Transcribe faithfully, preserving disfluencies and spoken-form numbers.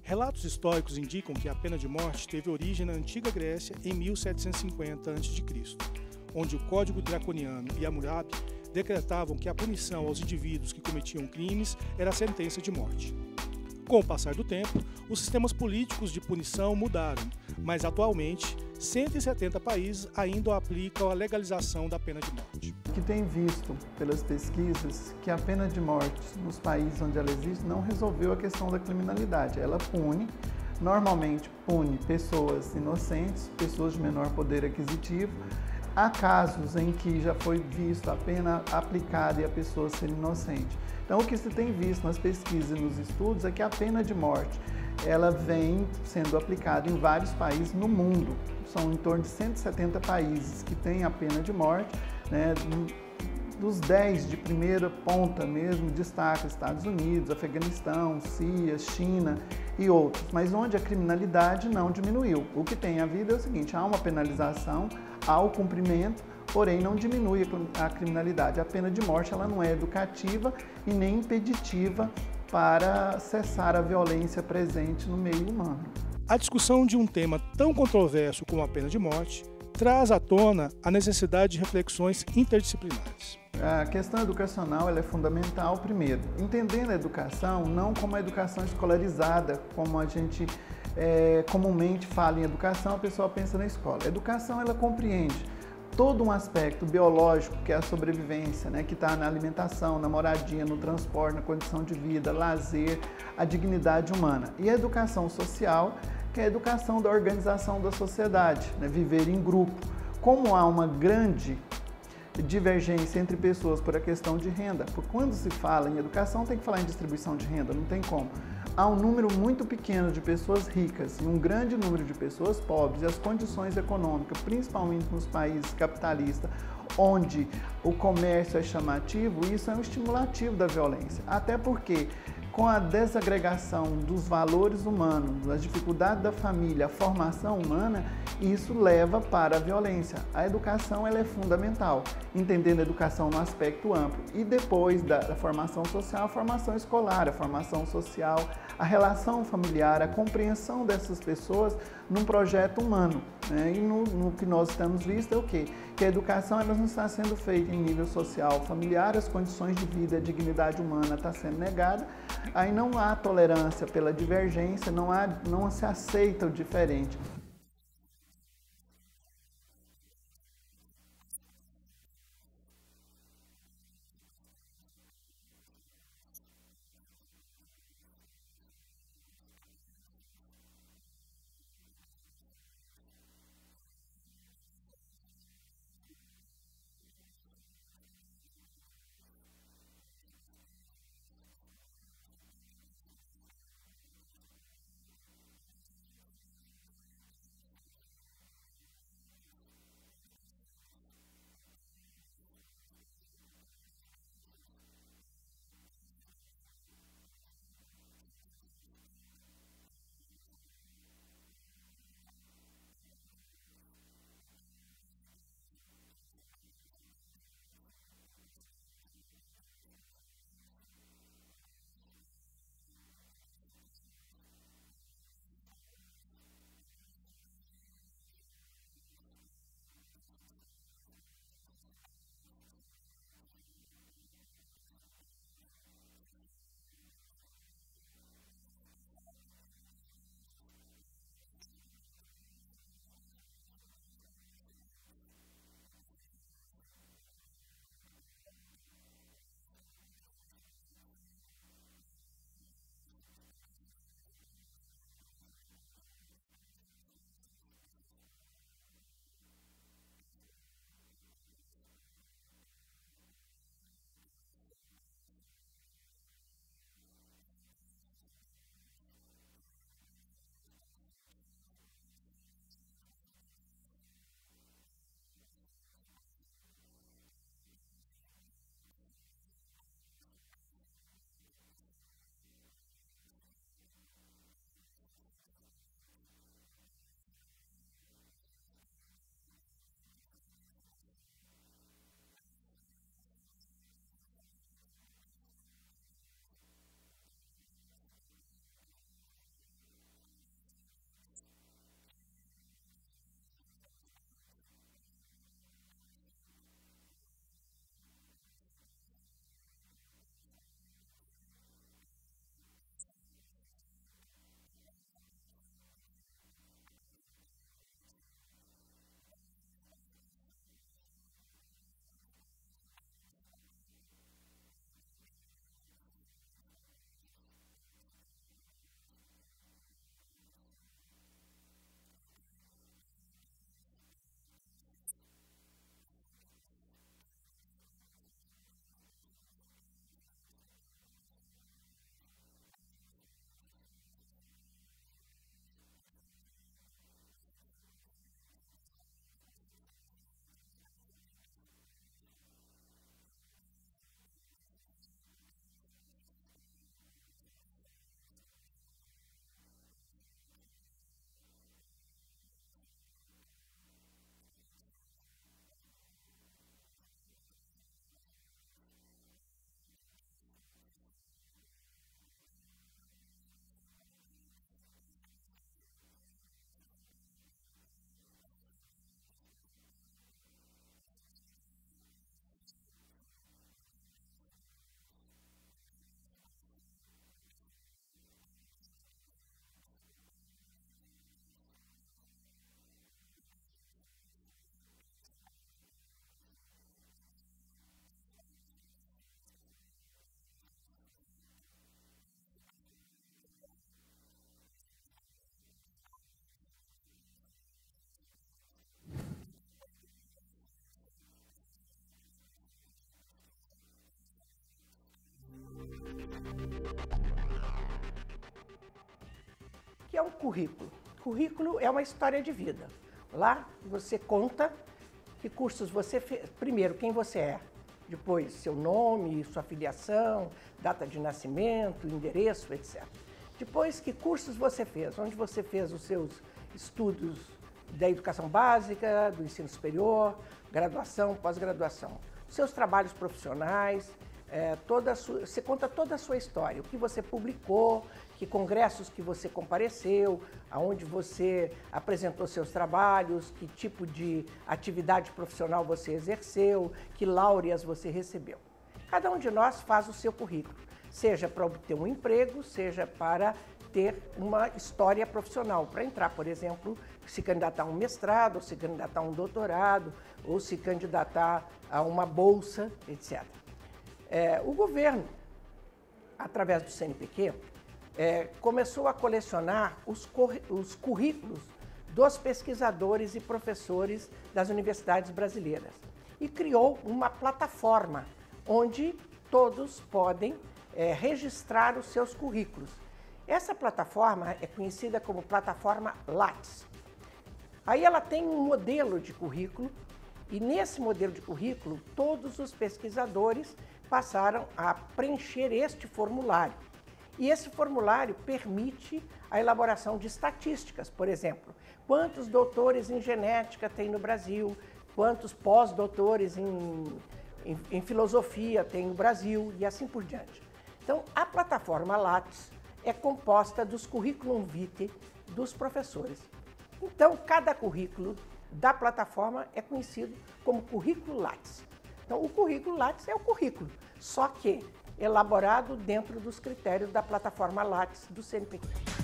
Relatos históricos indicam que a pena de morte teve origem na antiga Grécia em mil setecentos e cinquenta antes de Cristo, onde o Código Draconiano e Hammurabi decretavam que a punição aos indivíduos que cometiam crimes era a sentença de morte. Com o passar do tempo, os sistemas políticos de punição mudaram, mas atualmente cento e setenta países ainda aplicam a legalização da pena de morte. Que tem visto pelas pesquisas que a pena de morte nos países onde ela existe não resolveu a questão da criminalidade. Ela pune, normalmente pune pessoas inocentes, pessoas de menor poder aquisitivo. Há casos em que já foi visto a pena aplicada e a pessoa ser inocente. Então, o que se tem visto nas pesquisas e nos estudos é que a pena de morte ela vem sendo aplicada em vários países no mundo. São em torno de cento e setenta países que têm a pena de morte, né? Dos dez de primeira ponta mesmo, destaca Estados Unidos, Afeganistão, Síria, China e outros, mas onde a criminalidade não diminuiu. O que tem havido é o seguinte, há uma penalização, há o cumprimento, porém não diminui a criminalidade. A pena de morte ela não é educativa e nem impeditiva para cessar a violência presente no meio humano. A discussão de um tema tão controverso como a pena de morte traz à tona a necessidade de reflexões interdisciplinares. A questão educacional ela é fundamental, primeiro, entendendo a educação não como a educação escolarizada, como a gente é, comumente fala em educação, a pessoa pensa na escola. A educação ela compreende todo um aspecto biológico, que é a sobrevivência, né, que está na alimentação, na moradia, no transporte, na condição de vida, lazer, a dignidade humana. E a educação social, que é a educação da organização da sociedade, né, viver em grupo. Como há uma grande divergência entre pessoas por a questão de renda, porque quando se fala em educação tem que falar em distribuição de renda, não tem como. Há um número muito pequeno de pessoas ricas e um grande número de pessoas pobres, e as condições econômicas, principalmente nos países capitalistas, onde o comércio é chamativo, isso é um estimulativo da violência. Até porque, com a desagregação dos valores humanos, as dificuldades da família, a formação humana, isso leva para a violência. A educação ela é fundamental, entendendo a educação no aspecto amplo. E depois da, da formação social, a formação escolar, a formação social, a relação familiar, a compreensão dessas pessoas num projeto humano. Né? E no, no que nós estamos visto é o quê? Que a educação ela não está sendo feita em nível social familiar, as condições de vida, a dignidade humana está sendo negada, aí não há tolerância pela divergência, não, há, não se aceita o diferente. que é um currículo? Currículo é uma história de vida. Lá você conta que cursos você fez. Primeiro, quem você é. Depois, seu nome, sua filiação, data de nascimento, endereço, etcétera. Depois, que cursos você fez, onde você fez os seus estudos da educação básica, do ensino superior, graduação, pós-graduação. Seus trabalhos profissionais, é, toda a sua, você conta toda a sua história, o que você publicou, que congressos que você compareceu, aonde você apresentou seus trabalhos, que tipo de atividade profissional você exerceu, que láureas você recebeu. Cada um de nós faz o seu currículo, seja para obter um emprego, seja para ter uma história profissional, para entrar, por exemplo, se candidatar a um mestrado, ou se candidatar a um doutorado, ou se candidatar a uma bolsa, etcétera. É, o governo, através do C N P Q, é, começou a colecionar os, os currículos dos pesquisadores e professores das universidades brasileiras e criou uma plataforma onde todos podem é, registrar os seus currículos. Essa plataforma é conhecida como plataforma Lattes. Aí ela tem um modelo de currículo e nesse modelo de currículo todos os pesquisadores passaram a preencher este formulário. E esse formulário permite a elaboração de estatísticas, por exemplo, quantos doutores em genética tem no Brasil, quantos pós-doutores em, em, em filosofia tem no Brasil e assim por diante. Então, a plataforma Lattes é composta dos curriculum vitae dos professores. Então, cada currículo da plataforma é conhecido como currículo Lattes. Então, o currículo Lattes é o currículo, só que elaborado dentro dos critérios da plataforma Lattes do C N P Q.